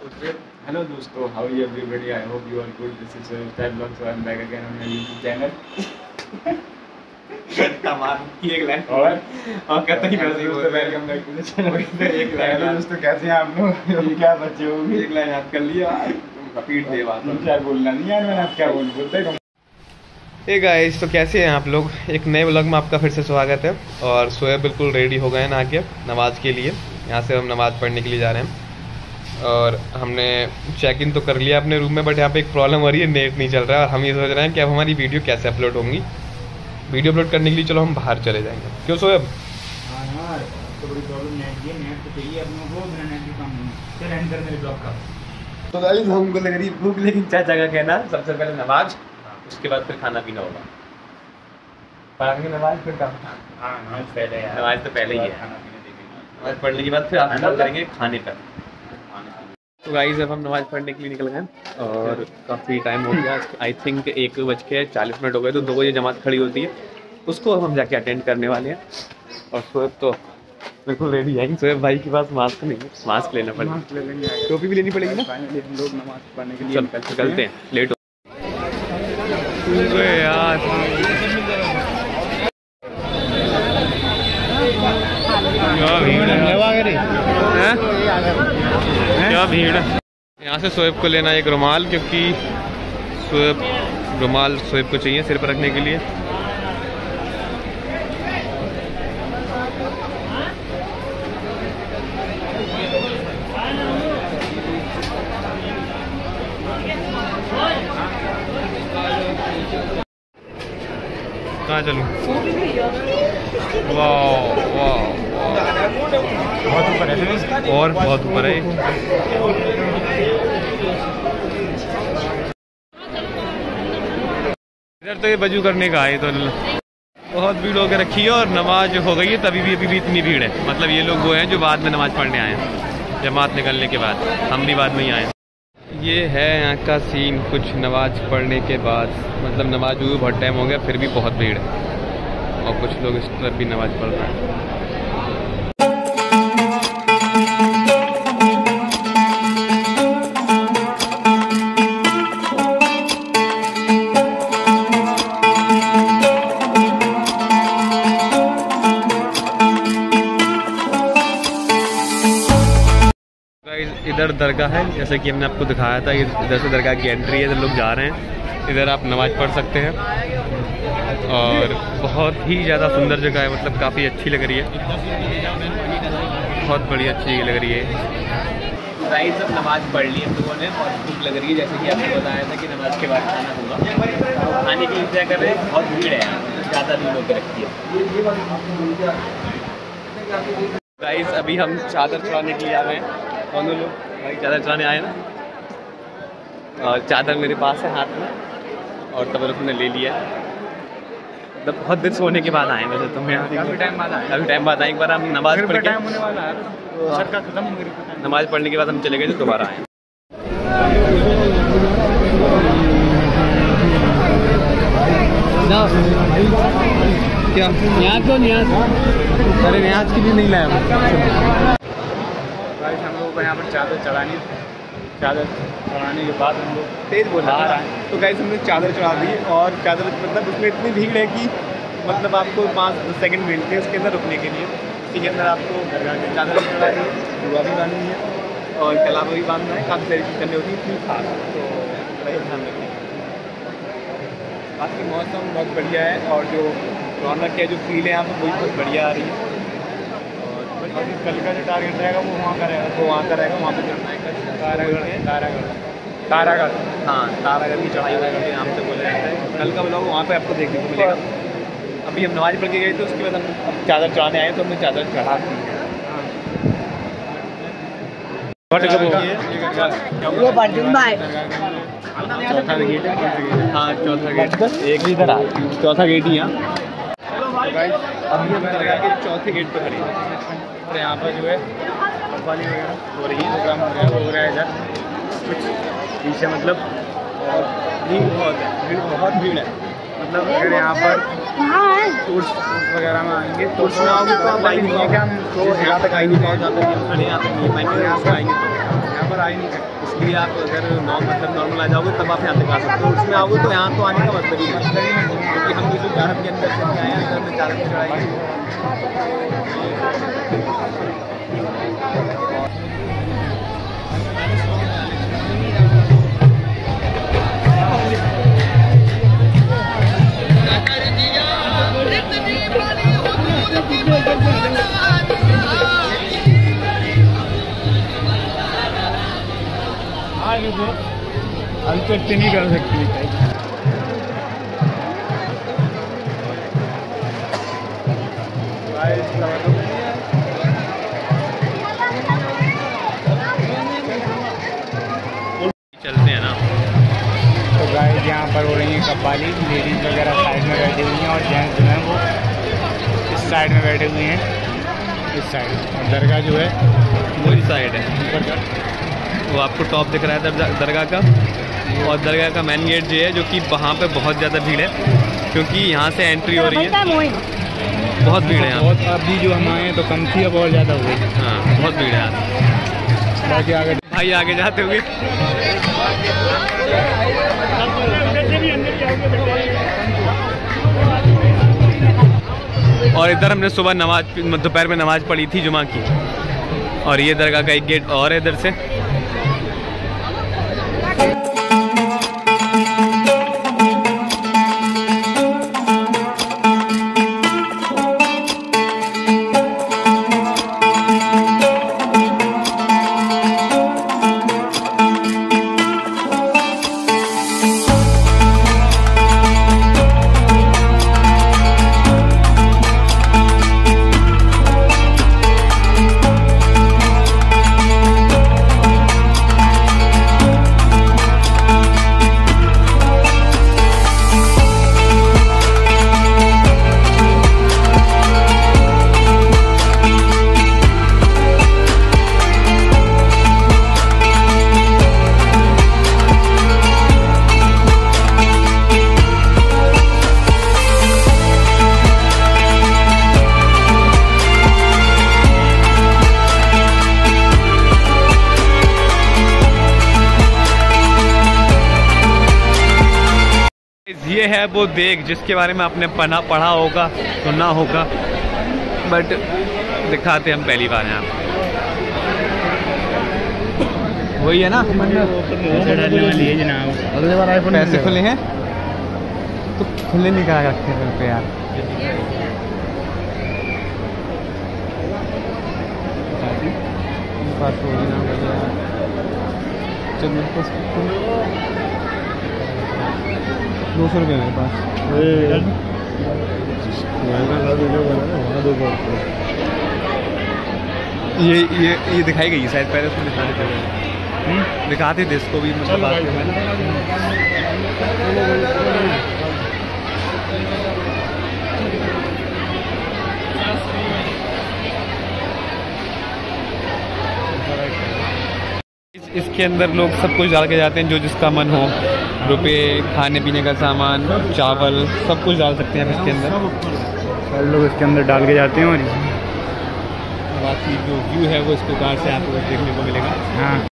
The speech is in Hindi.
Hello दोस्तों, how are you everybody? I hope you are good. This is Style Vlog, so I'm back again on my YouTube channel. तमाम की एक लाइन और कतई वैसे ही बोलते welcome back to the channel. एक लाइन दोस्तों, कैसे हैं आप लोग? क्या बच्चे हो? एक लाइन याद कर लिया, रिपीट दे बात क्या बोलना नहीं यार, मैंने क्या बोलते हैं। हे गाइस, तो कैसे हैं आप लोग? एक नए व्लॉग में आपका फिर से स्वागत है। और सोएब बिल्कुल रेडी हो गए ना के नमाज के लिए। यहाँ से हम नमाज़ पढ़ने के लिए जा रहे हैं और हमने चेक इन तो कर लिया अपने रूम में, बट यहाँ पे एक प्रॉब्लम हो रही है, नेट नहीं चल रहा है। और हम ये सोच रहे हैं कि अब हमारी वीडियो कैसे अपलोड होंगी। वीडियो अपलोड करने के लिए चलो हम बाहर चले जाएंगे। क्यों सोएब? हाँ, तो बड़ी प्रॉब्लम नेट है, नेट तो चाहिए अपने को, बिना नेट भी काम नहीं। चल एंड कर मेरे ब्लॉग का। तो गाइस हमको लग रही भूख, लेकिन चाचा का कहना सबसे पहले नमाज, उसके बाद फिर खाना पीना होगा। पढ़ाएंगे नमाज फिर काम। हाँ, नमाज पहले है। नमाज तो पहले ही है। नमाज पढ़ने के बाद फिर आप करेंगे खाने पर। तो गाइस अब हम नमाज पढ़ने के लिए निकल गए और काफ़ी टाइम हो गया। आई थिंक 1:40 हो गए, तो 2 बजे जमात खड़ी होती है, उसको हम जाके अटेंड करने वाले हैं। और सोएब तो बिल्कुल रेडी है। सोएब भाई के पास मास्क नहीं है, मास्क लेना पड़ेगा, टोपी भी लेनी पड़ेगी ना। लोग नमाज पढ़ने के लिए निकलते हैं, लेट हो यार। क्या भीड़ है, क्या भीड़ है। यहाँ से सोएब को लेना एक रुमाल, क्योंकि सोएब रुमाल सोएब को चाहिए सिर पर रखने के लिए। कहाँ चलूँ? वाह वाह, बहुत ऊपर है और बहुत ऊपर है। इधर तो ये वजू करने का है, तो बहुत भीड़ होकर रखी है और नमाज हो गई है, तभी भी इतनी भीड़ है। मतलब ये लोग वो हैं जो बाद में नमाज पढ़ने आए हैं, जमात निकलने के बाद। हम भी बाद में ही आए हैं। ये है यहाँ का सीन कुछ नमाज पढ़ने के बाद। मतलब नमाज हुई बहुत टाइम हो गया, फिर भी बहुत भीड़ है और कुछ लोग इस तरफ भी नमाज पढ़ रहे हैं। इधर दरगाह है, जैसे कि हमने आपको दिखाया था। इधर से दरगाह की एंट्री है, इधर लोग जा रहे हैं। इधर आप नमाज़ पढ़ सकते हैं और बहुत ही ज़्यादा सुंदर जगह है। मतलब काफ़ी अच्छी लग रही है, बहुत बढ़िया अच्छी लग रही है। गाइस अब नमाज़ पढ़ ली हम लोगों ने और भूख लग रही है, जैसे कि आपको बताया था कि नमाज के बाद खाना होगा। खाने के लिए इंतजार कर रहे हैं, बहुत भीड़ है, ज़्यादा भीड़ होकर रखी है। गाइस अभी हम चादर चढ़ाने के लिए आ गए हैं। दोनों लोग भाई चादर चढ़ाने आए ना, और चादर मेरे पास है हाथ में और तब ने ले लिया। मतलब बहुत देर सोने के बाद आए वैसे तो मैं, काफ़ी टाइम बाद आए। एक बार हम नमाज़ पढ़ के नमाज़ पढ़ने के बाद हम चले गए, तो दोबारा आए। क्या न्याज को न्याज? अरे न्याज की भी नहीं लाया हम लोगों को यहाँ पर चादर चढ़ानी। चादर चढ़ाने के बाद हम लोग तेज़ बोला तो गाइस हमने चादर चढ़ा दी। और चादर मतलब उसमें इतनी भीड़ है कि मतलब आपको 5-10 सेकंड मिलते हैं उसके अंदर रुकने के लिए। इसके अंदर आपको चादर भी चढ़ानी है, दुआ भी बांधनी है और कलावा भी बांधना है। काफ़ी सारी चीज़ करनी होती है, इतनी खास, तो बड़ा ध्यान रखें। बाकी मौसम बहुत बढ़िया है और जो रौनक है, जो फील है यहाँ पर, वही बहुत बढ़िया आ रही है। और कल का जो टारगेट रहेगा वो वहाँ का रहेगा, वहाँ पे चढ़ना है। तारागढ़, हाँ तारागढ़ की चढ़ाई वगैरह के नाम से बोला जाता है। कल का ब्लॉग वहाँ पे आपको देखने को मिलेगा। अभी हम नमाज पढ़ के गए थे, उसके बाद हम चादर चढ़ाने आए, तो हमने चादर चढ़ा दी है। चौथा गेट है, हाँ चौथा गेट, एक इधर आ, चौथा गेट ही यहाँ। अभी हम दरगाह के चौथे गेट पर खड़े हैं और यहाँ पर जो है वाली वगैरह हो रही है, प्रोग्राम हो रहा है इधर कुछ पीछे। मतलब और भीड़ बहुत भीड़ है। मतलब अगर यहाँ पर टूर्स वगैरह में आएंगे तो आओगे तो आप लाइन नहीं है कि हम तो यहाँ तक आ ही नहीं पाओ, जहाँ तक हम खड़े यहाँ तक नहीं पाएंगे। यहाँ से आएंगे तो यहाँ पर आ ही नहीं सकते। इसलिए आप अगर नॉर्मल आ जाओगे तब आप यहाँ तक आ सकते हो। उसमें आओगे तो यहाँ तो आने का मतलब ही नहीं, क्योंकि हम जो चारक के अंदर से आए हैं, अंदर में चारक की चढ़ाई हम तो इतनी नहीं कर सकती। चलते हैं ना। तो गाइस यहाँ पर हो रही है कव्वाली, लेडीज़ वगैरह साइड में बैठी हुई हैं और जेंट्स जो हैं वो इस साइड में बैठे हुए हैं, इस साइड। और दरगाह जो है वो इस साइड है, ऊपर का वो आपको टॉप दिख रहा है दरगाह का। और दरगाह का मेन गेट जो है, जो कि वहाँ पे बहुत ज़्यादा भीड़ है, क्योंकि यहाँ से एंट्री हो रही है, बहुत भीड़ है यहाँ। बहुत अभी जो हम आए हैं तो कम थी, अब और ज़्यादा हो गई। हाँ, बहुत भीड़ है यहाँ। बाकी आगे भाई आगे जाते हुए और इधर हमने सुबह दोपहर में नमाज पढ़ी थी जुमा की। और ये दरगाह का एक गेट और है इधर से। ये है वो देग जिसके बारे में आपने पढ़ा होगा, सुना होगा, बट दिखाते हम पहली बार हैं आप। वही है ना, अगले बार आईफोन पैसे खुले हैं तो खुले नहीं करा रखे हैं पे यार। बात हो रही ना, चल 200 रुपये मेरे पास। ये दिखाई गई शायद, पहले उसको दिखाते थे इसको भी, मतलब इसके अंदर लोग सब कुछ डाल के जाते हैं, जो जिसका मन हो, रुपए, खाने पीने का सामान, चावल, सब कुछ डाल सकते हैं आप इसके अंदर। लोग इसके अंदर डाल के जाते हैं। और बाकी जो व्यू है वो इस प्रकार से आपको देखने को मिलेगा। हाँ।